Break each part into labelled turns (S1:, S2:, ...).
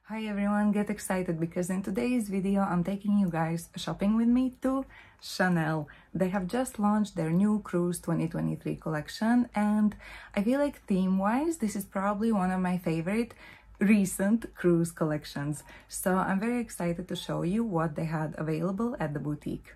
S1: Hi everyone, get excited because in today's video I'm taking you guys shopping with me to Chanel. They have just launched their new Cruise 2023 collection and I feel like theme-wise this is probably one of my favorite recent cruise collections. So I'm very excited to show you what they had available at the boutique.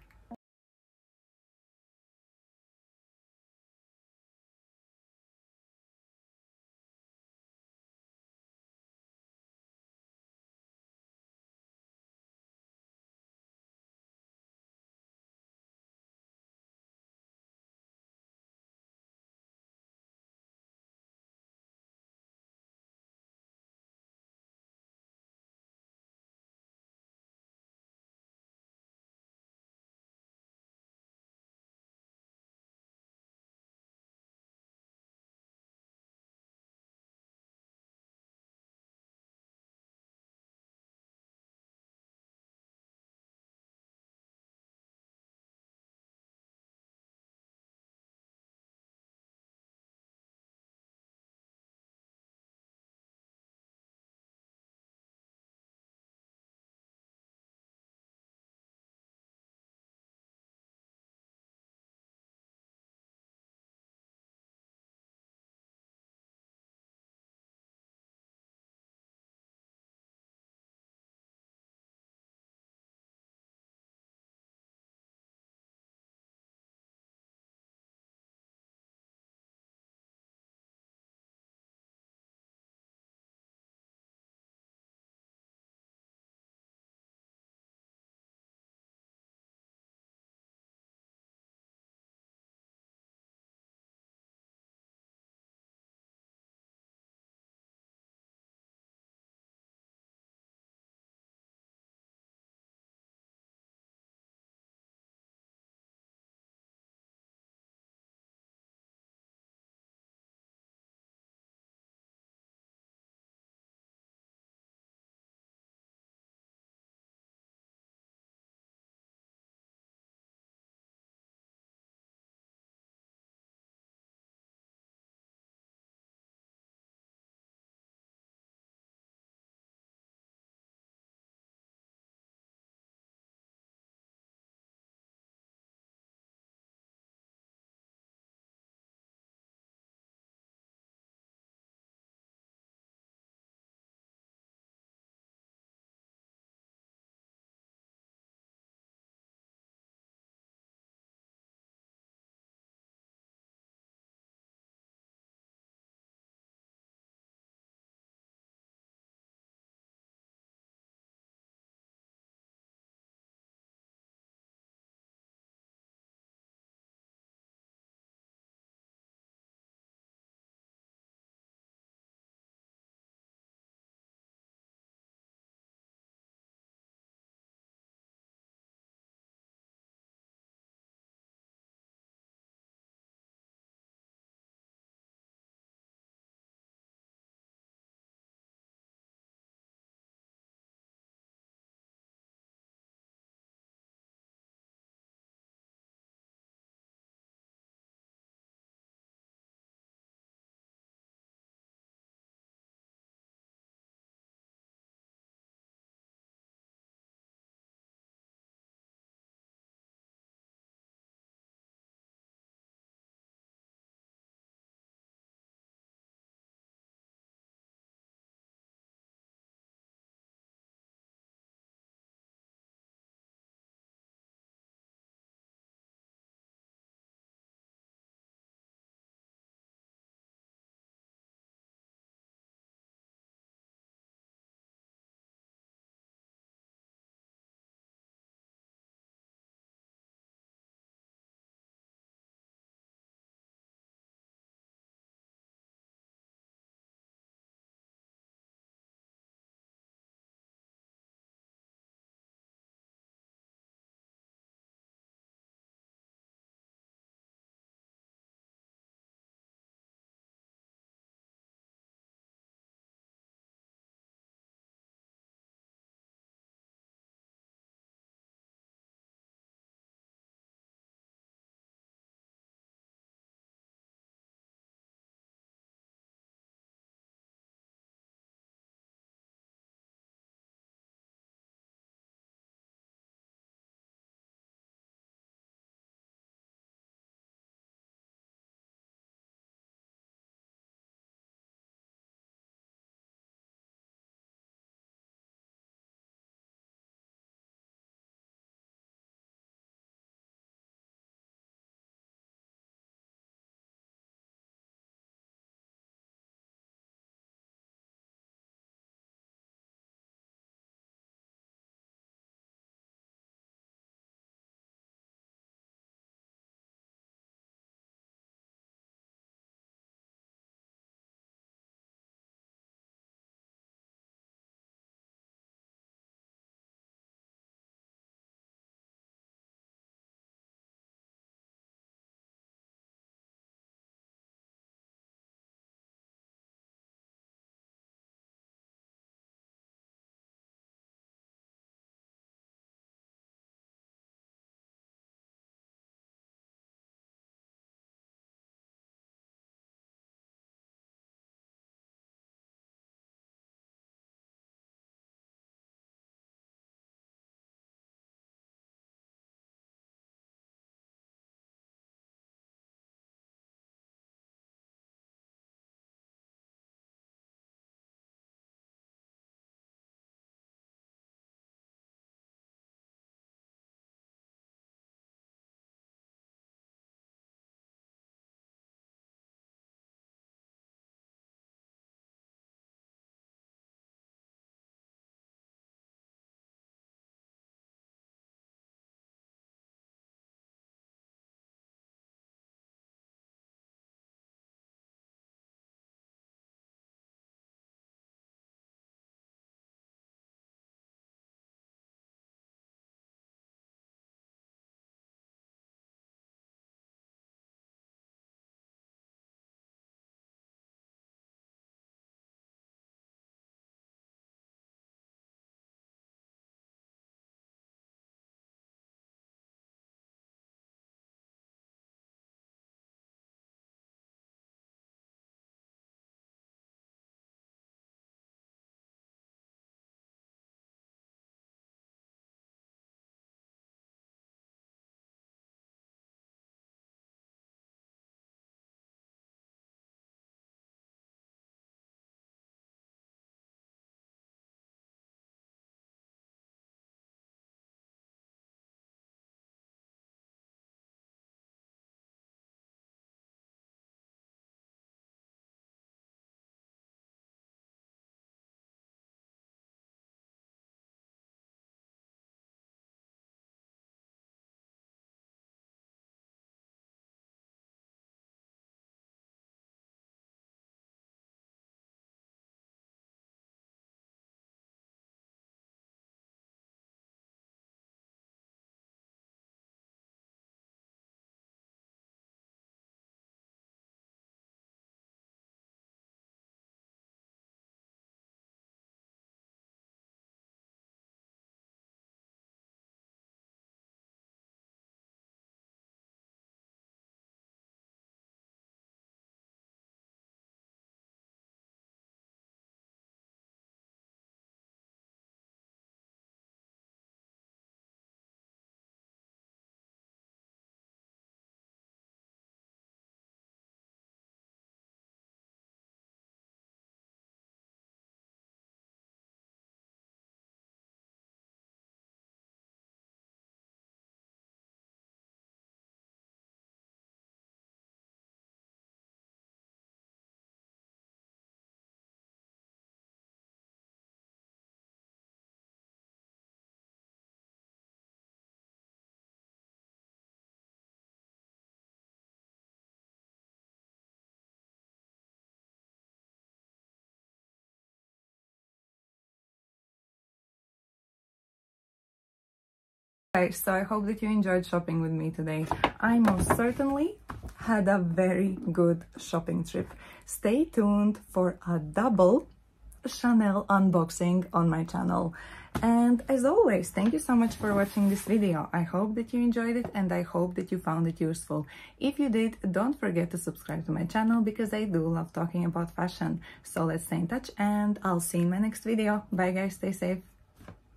S1: Guys, so I hope that you enjoyed shopping with me today. I most certainly had a very good shopping trip. Stay tuned for a double Chanel unboxing on my channel. And as always, thank you so much for watching this video. I hope that you enjoyed it and I hope that you found it useful. If you did, don't forget to subscribe to my channel because I do love talking about fashion. So let's stay in touch and I'll see you in my next video. Bye guys, stay safe.